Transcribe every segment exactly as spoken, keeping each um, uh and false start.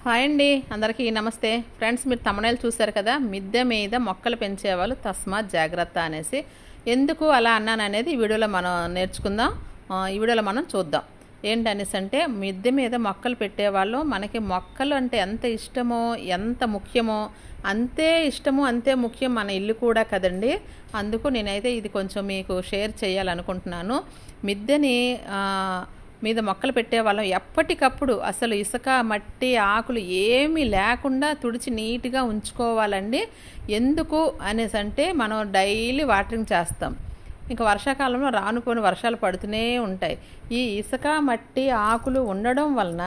Hi అండి, అందరికీ నమస్తే ఫ్రెండ్స్. మీరు తమిళనాడు చూశారు కదా, మిద్దె మీద మొక్కలు పెంచేవాళ్ళు తస్మాత్ జాగ్రత్త అనేసి. ఎందుకు అలా అన్నాను అనేది ఈ వీడియోలో మనం నేర్చుకుందాం. ఈ వీడియోలో మనం చూద్దాం ఏంటనేసి. అంటే మిద్దె మీద మొక్కలు పెట్టేవాళ్ళు, మనకి మొక్కలు అంటే ఎంత ఇష్టమో ఎంత ముఖ్యమో అంతే ఇష్టము అంతే ముఖ్యం మన ఇల్లు కూడా కదండి. అందుకు నేనైతే ఇది కొంచెం మీకు షేర్ చేయాలనుకుంటున్నాను. మిద్దెని మీద మొక్కలు పెట్టేవాళ్ళం ఎప్పటికప్పుడు అసలు ఇసుక మట్టి ఆకులు ఏమీ లేకుండా తుడిచి నీట్గా ఉంచుకోవాలండి. ఎందుకు అనేసి అంటే మనం డైలీ వాటరింగ్ చేస్తాం. ఇంకా వర్షాకాలంలో రానుపోని వర్షాలు పడుతూనే ఉంటాయి. ఈ ఇసుక మట్టి ఆకులు ఉండడం వలన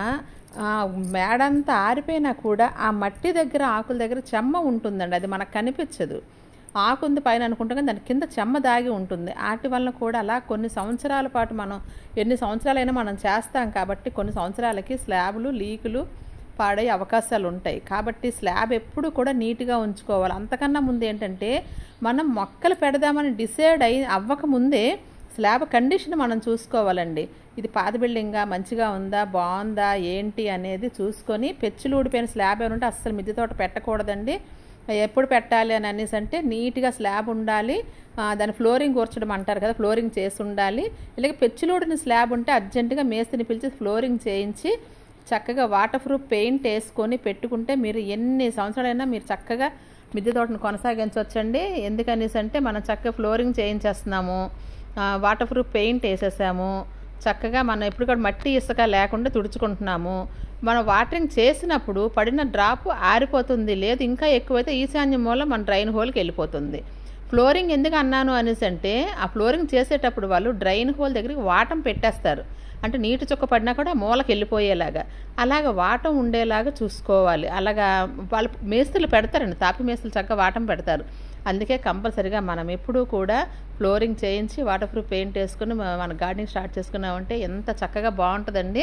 మేడంతా ఆరిపోయినా కూడా ఆ మట్టి దగ్గర ఆకుల దగ్గర చెమ్మ ఉంటుందండి. అది మనకు కనిపించదు. ఆకుంది పైన అనుకుంటాం కానీ దాని కింద చెమ్మ దాగి ఉంటుంది. వాటి వలన కూడా అలా కొన్ని సంవత్సరాల పాటు మనం ఎన్ని సంవత్సరాలైనా మనం చేస్తాం కాబట్టి కొన్ని సంవత్సరాలకి స్లాబ్లు లీకులు పాడయ్యే అవకాశాలు ఉంటాయి. కాబట్టి స్లాబ్ ఎప్పుడు కూడా నీట్గా ఉంచుకోవాలి. అంతకన్నా ముందు ఏంటంటే మనం మొక్కలు పెడదామని డిసైడ్ అయి అవ్వకముందే స్లాబ్ కండిషన్ మనం చూసుకోవాలండి. ఇది పాత బిల్డింగా మంచిగా ఉందా బాగుందా ఏంటి అనేది చూసుకొని, పెచ్చులు ఊడిపోయిన స్లాబ్ ఏమంటే అస్సలు మిద్దె తోట పెట్టకూడదండి. ఎప్పుడు పెట్టాలి అని అనేసి అంటే నీట్గా స్లాబ్ ఉండాలి. దాని ఫ్లోరింగ్ కూర్చడం అంటారు కదా, ఫ్లోరింగ్ చేసి ఉండాలి. ఇలాగే పెచ్చులోడిన స్లాబ్ ఉంటే అర్జెంటుగా మేస్త్రిని పిలిచి ఫ్లోరింగ్ చేయించి చక్కగా వాటర్ ప్రూఫ్ పెయింట్ వేసుకొని పెట్టుకుంటే మీరు ఎన్ని సంవత్సరాలైనా మీరు చక్కగా మిద్దె తోటను కొనసాగించవచ్చండి. ఎందుకనేసి అంటే మనం చక్కగా ఫ్లోరింగ్ చేయించేస్తున్నాము, వాటర్ ప్రూఫ్ పెయింట్ వేసేసాము, చక్కగా మనం ఎప్పుడు కూడా మట్టి ఇసుక లేకుండా తుడుచుకుంటున్నాము. మనం వాటరింగ్ చేసినప్పుడు పడిన డ్రాప్ ఆరిపోతుంది, లేదు ఇంకా ఎక్కువైతే ఈశాన్యం మూల మన డ్రైన్ హోల్కి వెళ్ళిపోతుంది. ఫ్లోరింగ్ ఎందుకు అన్నాను అనేసి అంటే ఆ ఫ్లోరింగ్ చేసేటప్పుడు వాళ్ళు డ్రైన్ హోల్ దగ్గరికి వాటం పెట్టేస్తారు. అంటే నీటి చుక్క పడినా కూడా మూలకి వెళ్ళిపోయేలాగా అలాగ వాటం ఉండేలాగా చూసుకోవాలి. అలాగా వాళ్ళు మేస్తులు పెడతారండి, తాపి మేస్తులు చక్కగా వాటం పెడతారు. అందుకే కంపల్సరిగా మనం ఎప్పుడూ కూడా ఫ్లోరింగ్ చేయించి వాటర్ ప్రూఫ్ పెయింట్ వేసుకుని మన గార్డెనింగ్ స్టార్ట్ చేసుకున్నామంటే ఎంత చక్కగా బాగుంటుందండి.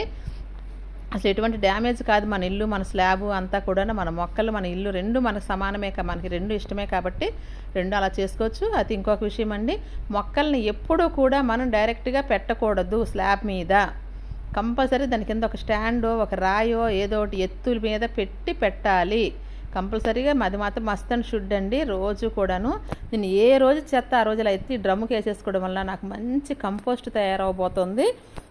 అసలు ఎటువంటి డ్యామేజ్ కాదు మన ఇల్లు, మన స్లాబు అంతా కూడా, మన మొక్కలు మన ఇల్లు రెండు మనకు సమానమే, మనకి రెండు ఇష్టమే కాబట్టి రెండు అలా చేసుకోవచ్చు. అది ఇంకొక విషయం అండి, మొక్కల్ని ఎప్పుడూ కూడా మనం డైరెక్ట్గా పెట్టకూడదు స్లాబ్ మీద. కంపల్సరీ దాని కింద ఒక స్టాండో ఒక రాయో ఏదో ఒకటి ఎత్తుల మీద పెట్టి పెట్టాలి కంపల్సరీగా. అది మాత్రం మస్ట్ అండ్ షుడ్ అండి. రోజు కూడాను నేను ఏ రోజు చెత్త ఆ రోజులో ఎత్తి డ్రమ్కి వేసేసుకోవడం వల్ల నాకు మంచి కంపోస్ట్ తయారవబోతుంది.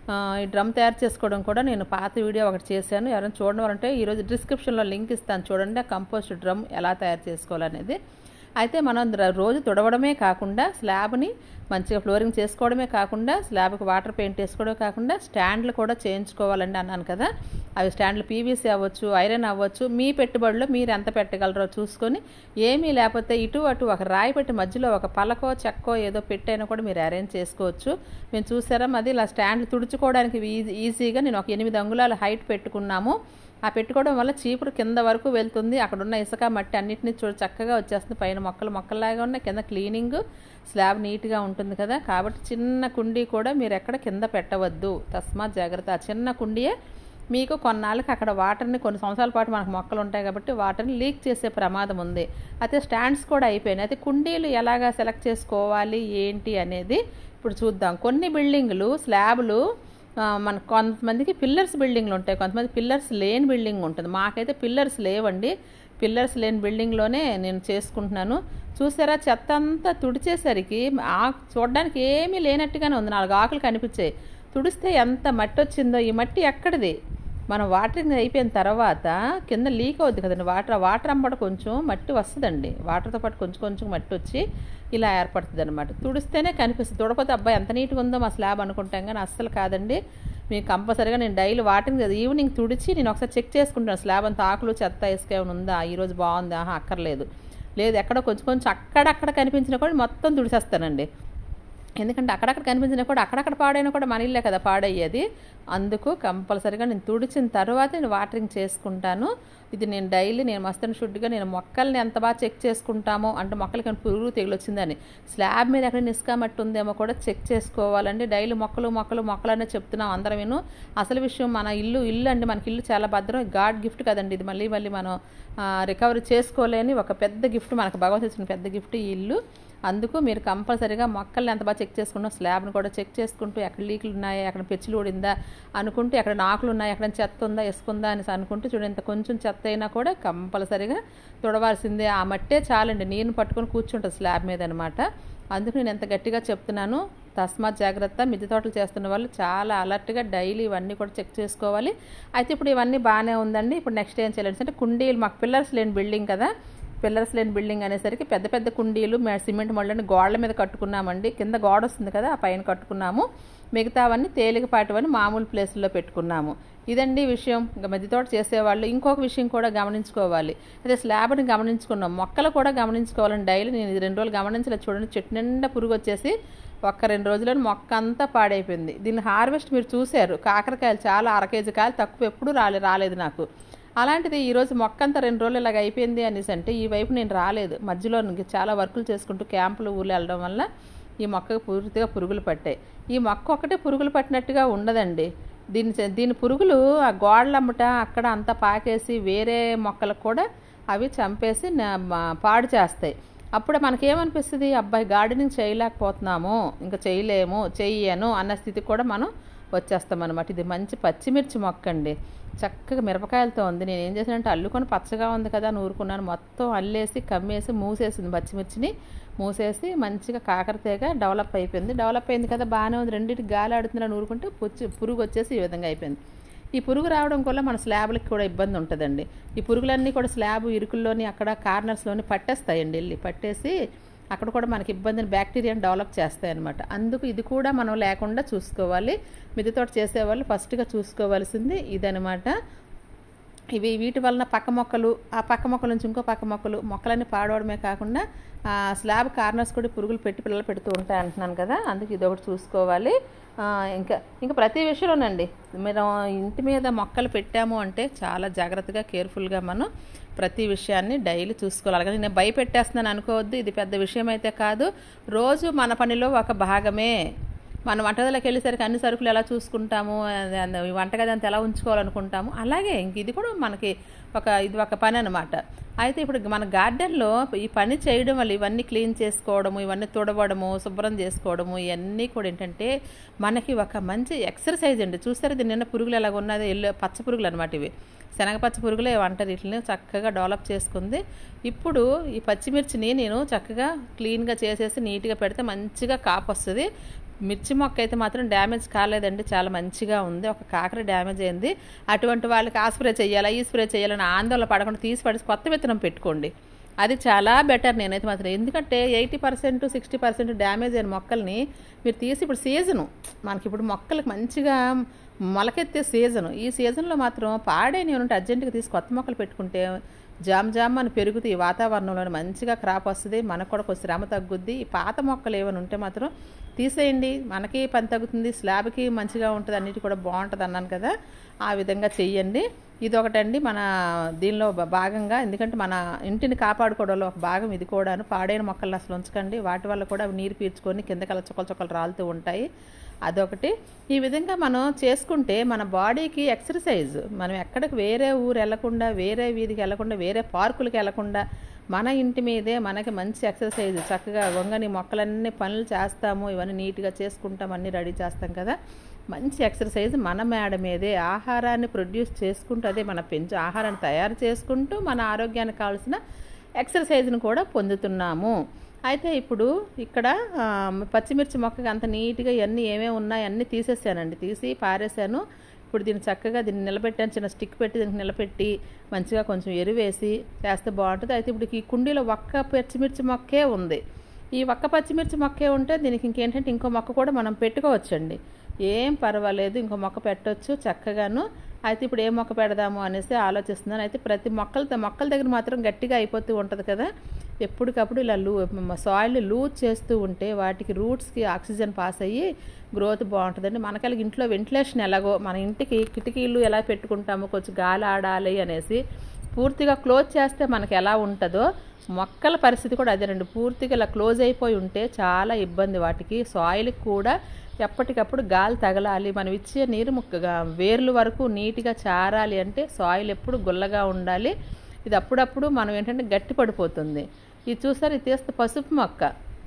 ఈ డ్రమ్ తయారు చేసుకోవడం కూడా నేను పాత వీడియో ఒకటి చేశాను. ఎవరైనా చూడడం వాళ్ళంటే ఈరోజు డిస్క్రిప్షన్లో లింక్ ఇస్తాను చూడండి, ఆ కంపోస్ట్ డ్రమ్ ఎలా తయారు చేసుకోవాలనేది. అయితే మనం రోజు తుడవడమే కాకుండా స్లాబ్ని మంచిగా ఫ్లోరింగ్ చేసుకోవడమే కాకుండా స్లాబ్కి వాటర్ పెయింట్ వేసుకోవడమే కాకుండా స్టాండ్లు కూడా చేయించుకోవాలండి అన్నాను కదా. అవి స్టాండ్లు పీవీసీ అవ్వచ్చు, ఐరన్ అవ్వచ్చు, మీ పెట్టుబడిలో మీరు ఎంత పెట్టగలరో చూసుకొని, ఏమీ లేకపోతే ఇటు అటు ఒక రాయి పెట్టి మధ్యలో ఒక పలకో చెక్కో ఏదో పెట్టైనా కూడా మీరు అరేంజ్ చేసుకోవచ్చు. మేము చూసారా అది ఇలా స్టాండ్లు తుడుచుకోవడానికి ఈజీ ఈజీగా నేను ఒక ఎనిమిది అంగుళాల హైట్ పెట్టుకున్నాము. ఆ పెట్టుకోవడం వల్ల చీపురు కింద వరకు వెళ్తుంది. అక్కడ ఉన్న ఇసుక మట్టి అన్నింటినీ చూడు చక్కగా వచ్చేస్తుంది. పైన మొక్కలు మొక్కల్లాగా ఉన్నాయి, కింద క్లీనింగ్ స్లాబ్ నీట్గా ఉంటుంది కదా. కాబట్టి చిన్న కుండీ కూడా మీరు ఎక్కడ కింద పెట్టవద్దు, తస్మాత్ జాగ్రత్త. ఆ చిన్న కుండీయే మీకు కొన్నాళ్ళకి అక్కడ వాటర్ని కొన్ని సంవత్సరాల పాటు మనకు మొక్కలు ఉంటాయి కాబట్టి వాటర్ని లీక్ చేసే ప్రమాదం ఉంది. అయితే స్టాండ్స్ కూడా అయిపోయినాయి. అయితే కుండీలు ఎలాగా సెలెక్ట్ చేసుకోవాలి ఏంటి అనేది ఇప్పుడు చూద్దాం. కొన్ని బిల్డింగులు స్లాబ్లు మన కొంతమందికి పిల్లర్స్ బిల్డింగ్లు ఉంటాయి, కొంతమంది పిల్లర్స్ లేని బిల్డింగ్ ఉంటుంది. మాకైతే పిల్లర్స్ లేవండి. పిల్లర్స్ లేని బిల్డింగ్లోనే నేను చేసుకుంటున్నాను. చూసారా చెత్త అంతా తుడిచేసరికి ఆ చూడడానికి ఏమీ లేనట్టుగానే ఉంది. నాలుగు ఆకులు కనిపించాయి. తుడిస్తే ఎంత మట్టి వచ్చిందో. ఈ మట్టి ఎక్కడిది? మనం వాటరింగ్ అయిపోయిన తర్వాత కింద లీక్ అవుద్ది కదండి వాటర్. వాటర్ అంబట కొంచెం మట్టి వస్తుందండి, వాటర్తో పాటు కొంచెం కొంచెం మట్టి వచ్చి ఇలా ఏర్పడుతుంది అనమాట. తుడిస్తేనే కనిపిస్తుంది. తుడపోతే అబ్బాయి ఎంత నీట్గా ఉందో మా స్లాబ్ అనుకుంటాం కానీ అస్సలు కాదండి. మీకు కంపల్సరీగా నేను డైలీ వాటరింగ్ ఈవినింగ్ తుడిచి నేను ఒకసారి చెక్ చేసుకుంటాను స్లాబ్ అంతా ఆకులు చెత్త ఇసుక ఏమైనా ఉందా, ఈరోజు బాగుందా, అక్కర్లేదు లేదు ఎక్కడో కొంచెం కొంచెం అక్కడక్కడ కనిపించినా కూడా మొత్తం తుడిసేస్తానండి. ఎందుకంటే అక్కడక్కడ కనిపించినా కూడా అక్కడక్కడ పాడైనా కూడా మన ఇల్లే కదా పాడయ్యేది. అందుకు కంపల్సరీగా నేను తుడిచిన తర్వాత నేను వాటరింగ్ చేసుకుంటాను. ఇది నేను డైలీ నేను మస్తు షుడ్గా నేను మొక్కల్ని ఎంత బాగా చెక్ చేసుకుంటామో, అంటే మొక్కలకి పురుగు తెగులు వచ్చిందని స్లాబ్ మీద ఎక్కడ ఇసుక మట్టి ఉందేమో కూడా చెక్ చేసుకోవాలండి. డైలీ మొక్కలు మొక్కలు మొక్కలనే చెప్తున్నాం అందరం విను. అసలు విషయం మన ఇల్లు ఇల్లు అండి, మనకి ఇల్లు చాలా భద్రం, గాడ్ గిఫ్ట్ కదండి ఇది. మళ్ళీ మళ్ళీ మనం రికవరీ చేసుకోలేని ఒక పెద్ద గిఫ్ట్, మనకు భగవంతుడు ఇచ్చిన పెద్ద గిఫ్ట్ ఈ ఇల్లు. అందుకు మీరు కంపల్సరీగా మొక్కల్ని ఎంత బాగా చెక్ చేసుకుంటాం, స్లాబ్ని కూడా చెక్ చేసుకుంటూ ఎక్కడ లీకులు ఉన్నాయా, ఎక్కడ పెచ్చులు ఊడిందా అనుకుంటూ, ఎక్కడ నాకులు ఉన్నాయా, ఎక్కడ చెత్త ఉందా ఇసుకుందా అని అనుకుంటూ చూడండి. ఇంత కొంచెం చెత్త అయినా కూడా కంపల్సరీగా తుడవాల్సిందే. ఆ మట్టే చాలండి, నీరుని పట్టుకొని కూర్చుంటుంది స్లాబ్ మీద అనమాట. అందుకు నేను ఎంత గట్టిగా చెప్తున్నాను, తస్మాత్ జాగ్రత్త. మిద్దె తోటలు చేస్తున్న వాళ్ళు చాలా అలర్ట్గా డైలీ ఇవన్నీ కూడా చెక్ చేసుకోవాలి. అయితే ఇప్పుడు ఇవన్నీ బాగానే ఉందండి. ఇప్పుడు నెక్స్ట్ ఏం చేయాలి అంటే కుండీలు, మాకు పిల్లర్స్ లేని బిల్డింగ్ కదా, పిల్లర్స్ లేని బిల్డింగ్ అనేసరికి పెద్ద పెద్ద కుండీలు సిమెంట్ మళ్ళీ గోడల మీద కట్టుకున్నామండి. కింద గోడ వస్తుంది కదా, ఆ పైన కట్టుకున్నాము. మిగతావన్నీ తేలికపాటివన్నీ మామూలు ప్లేసుల్లో పెట్టుకున్నాము. ఇదండి విషయం. ఇంకా మిద్దె తోట చేసేవాళ్ళు ఇంకొక విషయం కూడా గమనించుకోవాలి. అదే స్లాబ్ని గమనించుకున్నాం, మొక్కలు కూడా గమనించుకోవాలని డైలీ నేను ఇది రెండు రోజులు గమనించలేదు. చూడండి, చెట్టు నిండా పురుగు వచ్చేసి ఒక్క రెండు రోజుల్లో మొక్క అంతా పాడైపోయింది. దీన్ని హార్వెస్ట్ మీరు చూశారు, కాకరకాయలు చాలా అర కేజీ కాయలు తక్కువ ఎప్పుడు రాలే రాలేదు నాకు. అలాంటిది ఈరోజు మొక్క అంతా రెండు రోజులు ఇలాగ అయిపోయింది అనేసి అంటే ఈ వైపు నేను రాలేదు. మధ్యలో చాలా వర్కులు చేసుకుంటూ క్యాంపులు ఊళ్ళు వెళ్ళడం వల్ల ఈ మొక్కకు పూర్తిగా పురుగులు పట్టాయి. ఈ మొక్క ఒకటే పురుగులు పట్టినట్టుగా ఉండదండి. దీని దీని పురుగులు ఆ గోడలమ్మట అక్కడ అంతా పాకేసి వేరే మొక్కలకు కూడా అవి చంపేసి పాడు చేస్తాయి. అప్పుడు మనకేమనిపిస్తుంది, అబ్బాయి గార్డెనింగ్ చేయలేకపోతున్నాము, ఇంకా చేయలేము, చెయ్యను అన్న స్థితికి కూడా మనం వచ్చేస్తాం అనమాట. ఇది మంచి పచ్చిమిర్చి మొక్క అండి, చక్కగా మిరపకాయలతో ఉంది. నేను ఏం చేశానంటే అల్లుకొని పచ్చగా ఉంది కదా అని ఊరుకున్నాను, మొత్తం అల్లేసి కమ్మేసి మూసేసింది. పచ్చిమిర్చిని మూసేసి మంచిగా కాకరతీగ డెవలప్ అయిపోయింది. డెవలప్ అయింది కదా, బాగానే ఉంది. రెండింటికి గాలి ఆడుతుందని ఊరుకుంటే పుచ్చి పురుగు వచ్చేసి ఈ విధంగా అయిపోయింది. ఈ పురుగు రావడం వల్ల మన స్లాబ్లకి కూడా ఇబ్బంది ఉంటుందండి. ఈ పురుగులన్నీ కూడా స్లాబ్ ఇరుకుల్లోని అక్కడ కార్నర్స్లోని పట్టేస్తాయండి, వెళ్ళి పట్టేసి అక్కడ కూడా మనకి ఇబ్బందిని బ్యాక్టీరియాని డెవలప్ చేస్తాయి అన్నమాట. అందుకు ఇది కూడా మనం లేకుండా చూసుకోవాలి. మిద్దె తోట చేసేవాళ్ళు ఫస్ట్గా చూసుకోవాల్సింది ఇదనమాట. ఇవి వీటి వలన పక్క మొక్కలు, ఆ పక్క మొక్కల నుంచి ఇంకో పక్క మొక్కలు, మొక్కలన్నీ పాడవడమే కాకుండా స్లాబ్ కార్నర్స్ కూడా పురుగులు పెట్టి పిల్లలు పెడుతూ ఉంటాయి అంటున్నాను కదా, అందుకు ఇది ఒకటి చూసుకోవాలి. ఇంకా ఇంకా ప్రతి విషయంలోనండి మీరు ఇంటి మీద మొక్కలు పెట్టాము అంటే చాలా జాగ్రత్తగా కేర్ఫుల్గా మనం ప్రతి విషయాన్ని డైలీ చూసుకోవాలి. అలాగే నేను భయపెట్టేస్తున్నాను అనుకోవద్దు, ఇది పెద్ద విషయం అయితే కాదు. రోజు మన పనిలో ఒక భాగమే. మనం వంటగదిలోకి వెళ్ళేసరికి అన్ని సరుకులు ఎలా చూసుకుంటాము, వంటగది అంతా ఎలా ఉంచుకోవాలనుకుంటాము, అలాగే ఇంక ఇది కూడా మనకి ఒక ఇది ఒక పని అనమాట. అయితే ఇప్పుడు మన గార్డెన్లో ఈ పని చేయడం వల్ల ఇవన్నీ క్లీన్ చేసుకోవడము, ఇవన్నీ తుడవడము, శుభ్రం చేసుకోవడము, ఇవన్నీ కూడా ఏంటంటే మనకి ఒక మంచి ఎక్సర్సైజ్ అండి. చూస్తారు ఇది నిన్న పురుగులు ఎలాగ ఉన్నది, ఎల్లో పచ్చ పురుగులు అనమాట, ఇవి శనగపచ్చ పురుగులే వంట వీటిని చక్కగా డెవలప్ చేసుకుంది. ఇప్పుడు ఈ పచ్చిమిర్చిని నేను చక్కగా క్లీన్గా చేసేసి నీట్గా పెడితే మంచిగా కాపు వస్తుంది. మిర్చి మొక్క అయితే మాత్రం డ్యామేజ్ కాలేదండి, చాలా మంచిగా ఉంది. ఒక కాకర డ్యామేజ్ అయింది. అటువంటి వాళ్ళకి ఆ స్ప్రే చేయాలా ఈ స్ప్రే చేయాలని ఆందోళన పడకుండా తీసి పడేసి కొత్త విత్తనం పెట్టుకోండి, అది చాలా బెటర్. నేనైతే మాత్రం ఎందుకంటే eighty percent sixty percent damage అయిన మొక్కల్ని మీరు తీసి, ఇప్పుడు సీజను మనకి ఇప్పుడు మొక్కలకు మంచిగా మొలకెత్తే సీజను, ఈ సీజన్లో మాత్రం పాడైనవి ఉంటే అర్జెంటుగా తీసి కొత్త మొక్కలు పెట్టుకుంటే జామ్ జామ్ అని పెరుగుతాయి. ఈ వాతావరణంలో మంచిగా క్రాప్ వస్తుంది, మనకు కూడా కొంచెం శ్రమ తగ్గుద్ది. ఈ పాత మొక్కలు ఏమైనా ఉంటే మాత్రం తీసేయండి, మనకి పని తగ్గుతుంది, స్లాబ్కి మంచిగా ఉంటుంది, అన్నిటి కూడా బాగుంటుంది అన్నాను కదా, ఆ విధంగా చెయ్యండి. ఇది ఒకటండి మన దీనిలో భాగంగా, ఎందుకంటే మన ఇంటిని కాపాడుకోవడంలో ఒక భాగం ఇది కూడాను. పాడైన మొక్కలను అసలు ఉంచకండి, వాటి వల్ల కూడా నీరు పీల్చుకొని కిందకలా చుక్కలు చుక్కలు రాలుతూ ఉంటాయి, అదొకటి. ఈ విధంగా మనం చేసుకుంటే మన బాడీకి ఎక్సర్సైజ్, మనం ఎక్కడికి వేరే ఊరు వెళ్లకుండా, వేరే వీధికి వెళ్లకుండా, వేరే పార్కులకి వెళ్లకుండా మన ఇంటి మీదే మనకి మంచి ఎక్సర్సైజ్, చక్కగా వంగని మొక్కలన్నీ పనులు చేస్తాము, ఇవన్నీ నీట్గా చేసుకుంటాం, అన్నీ రెడీ చేస్తాం కదా, మంచి ఎక్సర్సైజ్ మన మేడ మీదే. ఆహారాన్ని ప్రొడ్యూస్ చేసుకుంటూ, అదే మన పెంచు ఆహారాన్ని తయారు చేసుకుంటూ మన ఆరోగ్యానికి కావాల్సిన ఎక్సర్సైజ్ని కూడా పొందుతున్నాము. అయితే ఇప్పుడు ఇక్కడ పచ్చిమిర్చి మొక్కకి అంత నీట్గా ఇవన్నీ ఏమేమి ఉన్నాయి అన్నీ తీసేసానండి, తీసి పారేసాను. ఇప్పుడు దీన్ని చక్కగా దీన్ని నిలబెట్టాను, చిన్న స్టిక్ పెట్టి దీనికి నిలబెట్టి మంచిగా కొంచెం ఎరువేసి చేస్తే బాగుంటుంది. అయితే ఇప్పుడు ఈ కుండీలో ఒక్క పచ్చిమిర్చి మొక్కే ఉంది. ఈ ఒక్క పచ్చిమిర్చి మొక్కే ఉంటే దీనికి ఇంకేంటంటే ఇంకో మొక్క కూడా మనం పెట్టుకోవచ్చండి, ఏం పర్వాలేదు, ఇంకో మొక్క పెట్టవచ్చు చక్కగాను. అయితే ఇప్పుడు ఏ మొక్క పెడదాము అనేసి ఆలోచిస్తున్నాను. అయితే ప్రతి మొక్కల మొక్కల దగ్గర మాత్రం గట్టిగా అయిపోతూ ఉంటుంది కదా, ఎప్పటికప్పుడు ఇలా లూ సాయిల్ని లూజ్ చేస్తూ ఉంటే వాటికి రూట్స్కి ఆక్సిజన్ పాస్ అయ్యి గ్రోత్ బాగుంటుందండి. మనకి ఇంట్లో వెంటిలేషన్ ఎలాగో మన ఇంటికి కిటికీలు ఎలా పెట్టుకుంటామో కొంచెం గాలి ఆడాలి అనేసి పూర్తిగా క్లోజ్ చేస్తే మనకి ఎలా ఉంటుందో మొక్కల పరిస్థితి కూడా అదేనండి. పూర్తిగా ఇలా క్లోజ్ అయిపోయి ఉంటే చాలా ఇబ్బంది, వాటికి సాయిల్కి కూడా ఎప్పటికప్పుడు గాలి తగలాలి. మనం ఇచ్చే నీరు ముక్కగా వేర్లు వరకు నీట్గా చారాలి అంటే సాయిల్ ఎప్పుడు గుల్లగా ఉండాలి. ఇది అప్పుడప్పుడు మనం ఏంటంటే గట్టి పడిపోతుంది. ఇది చూసారు, ఇది తీస్తే పసుపు మొక్క,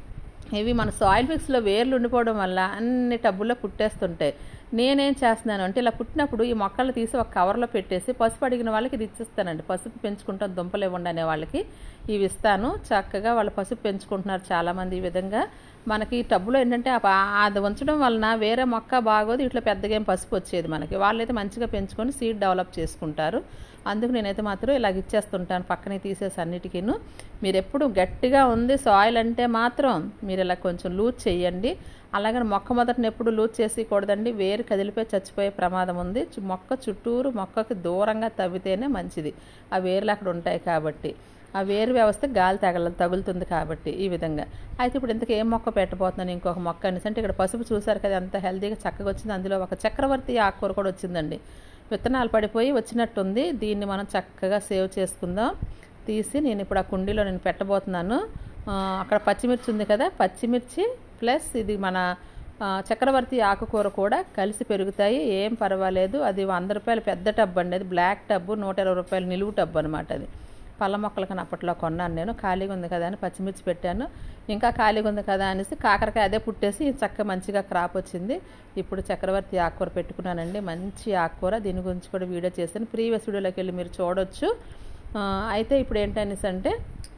ఇవి మన సాయిల్ మిక్స్లో వేర్లు ఉండిపోవడం వల్ల అన్ని టబ్బుల్లో పుట్టేస్తుంటాయి. నేనేం చేస్తున్నాను అంటే ఇలా పుట్టినప్పుడు ఈ మొక్కలు తీసి ఒక కవర్లో పెట్టేసి పసుపు అడిగిన వాళ్ళకి ఇది ఇచ్చిస్తానండి. పసుపు పెంచుకుంటాం దుంపలు ఇవ్వండి అనే వాళ్ళకి ఇవి ఇస్తాను. చక్కగా వాళ్ళు పసుపు పెంచుకుంటున్నారు చాలామంది. ఈ విధంగా మనకి టబ్బులో ఏంటంటే అది ఉంచడం వలన వేరే మొక్క బాగోదు, ఇట్లా పెద్దగా ఏం పసుపు వచ్చేది మనకి. వాళ్ళైతే మంచిగా పెంచుకొని సీడ్ డెవలప్ చేసుకుంటారు. అందుకు నేనైతే మాత్రం ఇలాగ ఇచ్చేస్తుంటాను పక్కనే తీసేసి అన్నిటికీను. మీరు ఎప్పుడు గట్టిగా ఉంది సాయిల్ అంటే మాత్రం మీరు ఇలా కొంచెం లూజ్ చేయండి. అలాగని మొక్క మొదటిని ఎప్పుడు లూజ్ చేసేయకూడదండి, వేరు కదిలిపోయి చచ్చిపోయే ప్రమాదం ఉంది. మొక్క చుట్టూరు మొక్కకి దూరంగా తవ్వితేనే మంచిది, ఆ వేర్లు అక్కడ ఉంటాయి కాబట్టి. ఆ వేరు వ్యవస్థ గాలి తగల తగులుతుంది కాబట్టి ఈ విధంగా. అయితే ఇప్పుడు ఇంతకు ఏం మొక్క పెట్టబోతున్నాను, ఇంకొక మొక్క అనేసి అంటే ఇక్కడ పసుపు చూసారు కదా ఎంత హెల్తీగా చక్కగా వచ్చింది. అందులో ఒక చక్రవర్తి ఆకుకూర కూడా వచ్చిందండి. విత్తనాలు పడిపోయి వచ్చినట్టుంది. దీన్ని మనం చక్కగా సేవ్ చేసుకుందాం. తీసి నేను ఇప్పుడు ఆ కుండీలో నేను పెట్టబోతున్నాను. అక్కడ పచ్చిమిర్చి ఉంది కదా, పచ్చిమిర్చి ప్లస్ ఇది మన చక్రవర్తి ఆకుకూర కూడా కలిసి పెరుగుతాయి, ఏం పర్వాలేదు. అది వంద రూపాయలు పెద్ద టబ్ అండి, అది బ్లాక్ టబ్బు, నూట ఇరవై రూపాయలు నిలువు టబ్బు అనమాట. అది పళ్ళ మొక్కలకి అప్పట్లో కొన్నాను నేను. ఖాళీగా ఉంది కదా అని పచ్చిమిర్చి పెట్టాను. ఇంకా ఖాళీగా ఉంది కదా అనేసి కాకరకాయ అదే పుట్టేసి చక్కగా మంచిగా క్రాప్ వచ్చింది. ఇప్పుడు చక్రవర్తి ఆకుకూర పెట్టుకున్నానండి, మంచి ఆకుకూర. దీని గురించి కూడా వీడియో చేశాను, ప్రీవియస్ వీడియోలోకి వెళ్ళి మీరు చూడొచ్చు. అయితే ఇప్పుడు ఏంటనేసి అంటే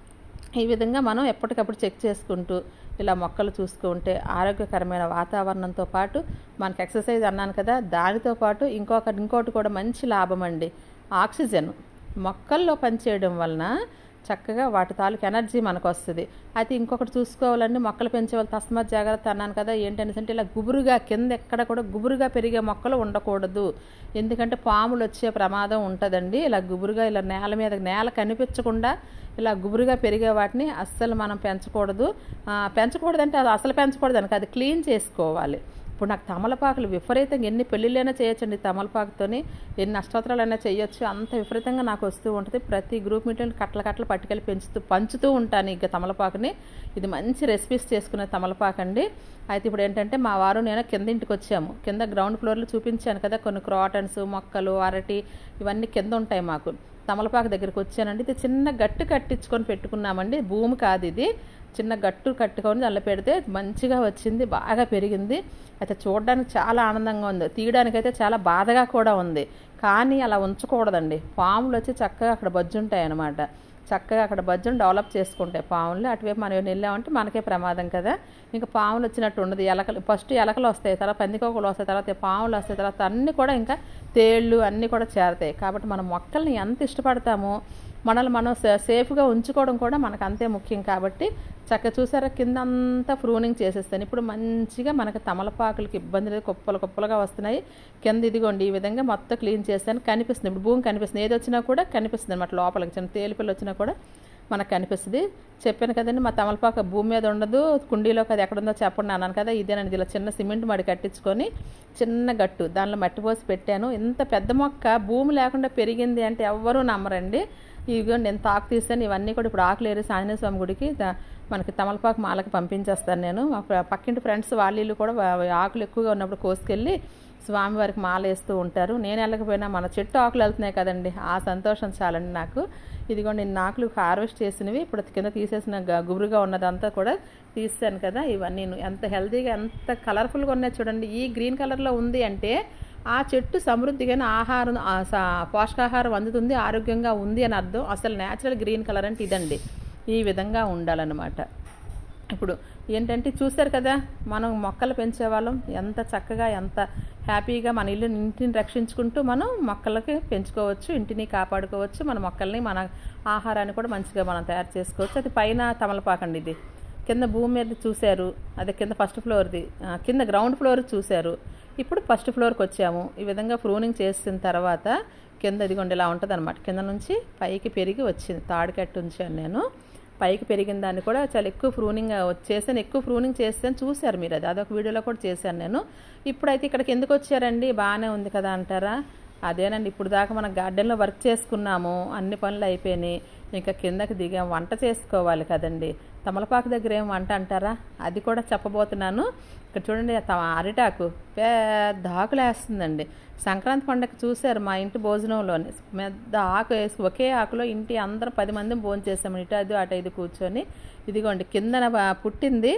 ఈ విధంగా మనం ఎప్పటికప్పుడు చెక్ చేసుకుంటూ ఇలా మొక్కలు చూసుకుంటే ఆరోగ్యకరమైన వాతావరణంతో పాటు మనకి ఎక్సర్సైజ్ అన్నాను కదా, దానితో పాటు ఇంకొక ఇంకోటి కూడా మంచి లాభం అండి, ఆక్సిజన్. మొక్కల్లో పనిచేయడం వలన చక్కగా వాటి తాలూకు ఎనర్జీ మనకు వస్తుంది. అయితే ఇంకొకటి చూసుకోవాలండి, మొక్కలు పెంచే వాళ్ళు తస్మాత్ జాగ్రత్త అన్నాను కదా. ఏంటంటే ఇలా గుబురుగా కింద ఎక్కడ కూడా గుబురుగా పెరిగే మొక్కలు ఉండకూడదు, ఎందుకంటే పాములు వచ్చే ప్రమాదం ఉంటుందండి. ఇలా గుబురుగా ఇలా నేల మీద నేల కనిపించకుండా ఇలా గుబురుగా పెరిగే వాటిని అస్సలు మనం పెంచకూడదు. పెంచకూడదంటే అది అసలు పెంచకూడదని కాదు, క్లీన్ చేసుకోవాలి. ఇప్పుడు నాకు తమలపాకులు విపరీతంగా ఎన్ని పెళ్ళిళ్ళైనా చేయొచ్చండి, తమలపాకుతోని ఎన్ని అష్టోత్తరాలైనా చేయొచ్చు, అంత విపరీతంగా నాకు వస్తూ ఉంటుంది. ప్రతి గ్రూప్ మీటింగ్ కట్టల కట్టలు పట్టుకెళ్ళి పెంచుతూ పంచుతూ ఉంటాను ఇక తమలపాకుని. ఇది మంచి రెసిపీస్ చేసుకునే తమలపాకు అండి. అయితే ఇప్పుడు ఏంటంటే మా వారు నేను కింద ఇంటికి వచ్చాము. కింద గ్రౌండ్ ఫ్లోర్లో చూపించాను కదా కొన్ని క్రాటన్స్ మొక్కలు, అరటి ఇవన్నీ కింద ఉంటాయి మాకు. తమలపాకు దగ్గరికి వచ్చానండి. ఇది చిన్న గట్టు కట్టించుకొని పెట్టుకున్నామండి, భూమి కాదు ఇది, చిన్న గట్టు కట్టుకొని దానిలో పెడితే మంచిగా వచ్చింది, బాగా పెరిగింది. అయితే చూడడానికి చాలా ఆనందంగా ఉంది, తీయడానికైతే చాలా బాధగా కూడా ఉంది. కానీ అలా ఉంచకూడదండి, పాములు వచ్చి చక్కగా అక్కడ బజ్జుంటాయి అన్నమాట. చక్కగా అక్కడ బజ్జును డెవలప్ చేసుకుంటాయి పాములు. అటువైపు మనం వెళ్ళామంటే మనకే ప్రమాదం కదా. ఇంకా పాములు వచ్చినట్టు ఉండదు. ఎలకలు ఫస్ట్ ఎలకలు వస్తాయి, తర్వాత పందికొకలు వస్తాయి, తర్వాత పాములు వస్తాయి, తర్వాత అన్నీ కూడా ఇంకా తేళ్ళు అన్నీ కూడా చేరతాయి. కాబట్టి మనం మొక్కల్ని ఎంత ఇష్టపడతామో మనల్ని మనం సేఫ్గా ఉంచుకోవడం కూడా మనకు అంతే ముఖ్యం. కాబట్టి చక్కగా చూసారా కింద అంతా ప్రూనింగ్ చేసేస్తాను. ఇప్పుడు మంచిగా మనకు తమలపాకులకి ఇబ్బంది లేదు, కుప్పలు కుప్పలుగా వస్తున్నాయి. కింద ఇదిగోండి ఈ విధంగా మొత్తం క్లీన్ చేస్తాను, కనిపిస్తుంది. ఇప్పుడు భూమి కనిపిస్తుంది, ఏది వచ్చినా కూడా కనిపిస్తుంది అన్నమాట. లోపలికి చిన్న తేలిపిల్లి వచ్చినా కూడా మనకు కనిపిస్తుంది. చెప్పాను కదండి మా తమలపాకు భూమి మీద ఉండదు, కుండీలోకి అది ఎక్కడుందో చెప్పండి అన్నాను కదా. ఇదేనండి, ఇలా చిన్న సిమెంట్ మడి కట్టించుకొని చిన్న గట్టు దానిలో మట్టి పోసి పెట్టాను. ఇంత పెద్ద మొక్క భూమి లేకుండా పెరిగింది అంటే ఎవ్వరూ నమ్మరండి. ఇదిగోండి నేను తాకు తీస్తాను. ఇవన్నీ కూడా ఇప్పుడు ఆకులు ఏరేసి ఆంజనేయ స్వామి గుడికి మనకి తమలపాకు మాలకి పంపించేస్తాను నేను. పక్కింటి ఫ్రెండ్స్ వాళ్ళు కూడా ఆకులు ఎక్కువగా ఉన్నప్పుడు కోసుకెళ్ళి స్వామివారికి మాల వేస్తూ ఉంటారు. నేను వెళ్ళకపోయినా మన చెట్టు ఆకులు వెళ్తున్నాయి కదండి, ఆ సంతోషం చాలండి నాకు. ఇదిగోండి నేను ఆకులు హార్వెస్ట్ చేసినవి ఇప్పుడు కింద తీసేసిన గుబురుగా ఉన్నదంతా కూడా తీసాను కదా. ఇవన్నీ ఎంత హెల్తీగా ఎంత కలర్ఫుల్గా ఉన్నాయి చూడండి. ఈ గ్రీన్ కలర్లో ఉంది అంటే ఆ చెట్టు సమృద్ధిగానే ఆహారం పోషకాహారం అందుతుంది, ఆరోగ్యంగా ఉంది అని అర్థం. అసలు న్యాచురల్ గ్రీన్ కలర్ అంటే ఇదండి, ఈ విధంగా ఉండాలన్నమాట. ఇప్పుడు ఏంటంటే చూశారు కదా, మనం మొక్కలు పెంచేవాళ్ళం ఎంత చక్కగా ఎంత హ్యాపీగా మన ఇల్లు ఇంటిని రక్షించుకుంటూ మనం మొక్కలకి పెంచుకోవచ్చు, ఇంటిని కాపాడుకోవచ్చు, మన మొక్కల్ని మన ఆహారాన్ని కూడా మంచిగా మనం తయారు చేసుకోవచ్చు. అది పైన తమలపాకండి, ఇది కింద భూమి మీద చూశారు, అదే కింద ఫస్ట్ ఫ్లోర్ది, కింద గ్రౌండ్ ఫ్లోర్ చూశారు. ఇప్పుడు ఫస్ట్ ఫ్లోర్కి వచ్చాము. ఈ విధంగా ప్రూనింగ్ చేసిన తర్వాత కింద ఇదిగోండి ఇలా ఉంటుంది అనమాట. కింద నుంచి పైకి పెరిగి వచ్చింది, తాడు కట్టి ఉంచాను నేను. పైకి పెరిగిన దాన్ని కూడా చాలా ఎక్కువ ప్రూనింగ్ చేశాను, ఎక్కువ ప్రూనింగ్ చేస్తాను చూశారు మీరు. అది అదొక వీడియోలో కూడా చేశాను నేను. ఇప్పుడైతే ఇక్కడికి ఎందుకు వచ్చారండి, బాగానే ఉంది కదా అంటారా? అదేనండి, ఇప్పుడు దాకా మనం గార్డెన్లో వర్క్ చేసుకున్నాము, అన్ని పనులు అయిపోయినాయి, ఇంకా కిందకి దిగాం, వంట చేసుకోవాలి కదండి. తమలపాకు దగ్గర ఏం వంట అంటారా, అది కూడా చెప్పబోతున్నాను. ఇక్కడ చూడండి, అరిటాకు పెద్ద ఆకులు వేస్తుందండి. సంక్రాంతి పండుగ చూశారు మా ఇంటి భోజనంలోని పెద్ద ఆకు వేసి ఒకే ఆకులో ఇంటి అందరం పది మంది భోజనం చేసాము, ఇటు అది అటు ఇది కూర్చొని. ఇదిగోండి కిందన పుట్టింది,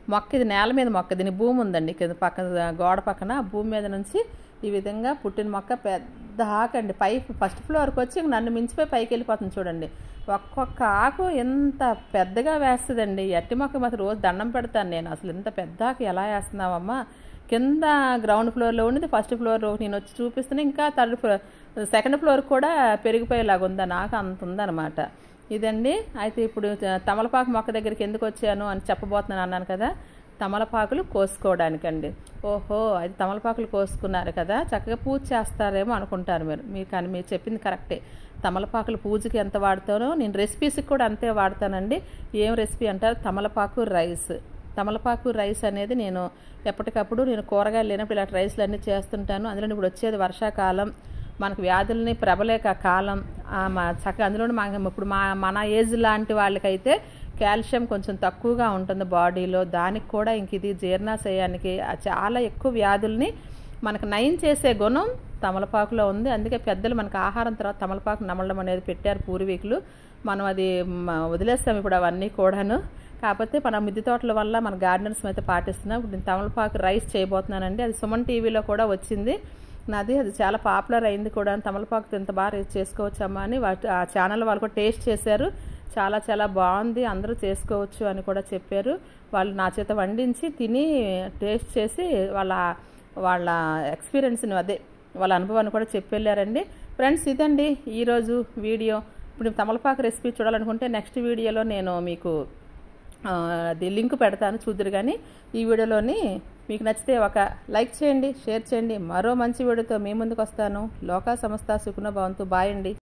మొక్క ఇది నేల మీద మొక్క, దీని భూమి ఉందండి కింద పక్కన గోడ పక్కన, భూమి మీద నుంచి ఈ విధంగా పుట్టిన మొక్క పెద్ద ఆకండి. పై ఫస్ట్ ఫ్లోర్కి వచ్చి నన్ను మించిపోయి పైకి వెళ్ళిపోతుంది చూడండి. ఒక్కొక్క ఆకు ఎంత పెద్దగా వేస్తుందండి. ఎట్టి మొక్క మాత్రం రోజు దండం పెడతాను నేను, అసలు ఇంత పెద్ద ఆకు ఎలా వేస్తున్నావమ్మా. కింద గ్రౌండ్ ఫ్లోర్లో ఉండేది ఫస్ట్ ఫ్లోర్ నేను వచ్చి చూపిస్తున్నా, ఇంకా థర్డ్ ఫ్లోర్ సెకండ్ ఫ్లోర్ కూడా పెరిగిపోయేలాగా ఉందా నాకు, అంత ఉందన్నమాట ఇదండి. అయితే ఇప్పుడు తమలపాకు మొక్క దగ్గరికి ఎందుకు వచ్చాను అని చెప్పబోతున్నాను అన్నాను కదా, తమలపాకులు కోసుకోవడానికండి. ఓహో అది తమలపాకులు కోసుకున్నారు కదా, చక్కగా పూజ చేస్తారేమో అనుకుంటారు మీరు. మీరు కానీ మీరు చెప్పింది కరెక్టే. తమలపాకులు పూజకి ఎంత వాడతానో నేను రెసిపీస్కి కూడా అంతే వాడతానండి. ఏం రెసిపీ అంటారు, తమలపాకు రైస్. తమలపాకు రైస్ అనేది నేను ఎప్పటికప్పుడు నేను కూరగాయలు లేనప్పుడు ఇలాంటి రైస్లు అన్నీ చేస్తుంటాను. అందులో ఇప్పుడు వచ్చేది వర్షాకాలం, మనకు వ్యాధుల్ని ప్రబలేక కాలం, చక్కగా అందులో మా ఇప్పుడు మా మన ఏజ్ లాంటి వాళ్ళకైతే కాల్షియం కొంచెం తక్కువగా ఉంటుంది బాడీలో. దానికి కూడా ఇంక ఇది జీర్ణాశయానికి చాలా ఎక్కువ వ్యాధుల్ని మనకు నయం చేసే గుణం తమలపాకులో ఉంది. అందుకే పెద్దలు మనకు ఆహారం తర్వాత తమలపాకు నమలడం అనేది పెట్టారు పూర్వీకులు. మనం అది వదిలేస్తాం ఇప్పుడు అవన్నీ కూడాను. కాకపోతే మన మిద్దె తోటల వల్ల మన గార్డెనర్స్ అయితే పాటిస్తున్నాం. ఇప్పుడు నేను తమలపాకు రైస్ చేయబోతున్నానండి. అది సుమన్ టీవీలో కూడా వచ్చింది నాది, అది చాలా పాపులర్ అయింది కూడా. తమలపాకుతో ఇంత బాగా చేసుకోవచ్చమ్మా అని వాటి ఆ ఛానల్ వాళ్ళు కూడా టేస్ట్ చేశారు, చాలా చాలా బాగుంది, అందరూ చేసుకోవచ్చు అని కూడా చెప్పారు. వాళ్ళు నా చేత వండించి తిని టేస్ట్ చేసి వాళ్ళ వాళ్ళ ఎక్స్పీరియన్స్ని, అదే వాళ్ళ అనుభవాన్ని కూడా చెప్పెళ్ళారండి. ఫ్రెండ్స్ ఇదండి ఈరోజు వీడియో. ఇప్పుడు తమలపాకు రెసిపీ చూడాలనుకుంటే నెక్స్ట్ వీడియోలో నేను మీకు అది లింక్ పెడతాను, చూద్దరు. కానీ ఈ వీడియోలోని మీకు నచ్చితే ఒక లైక్ చేయండి, షేర్ చేయండి. మరో మంచి వీడియోతో మీ ముందుకు వస్తాను. లోకా సమస్త సుఖినో భవంతు. బాయ్ అండి.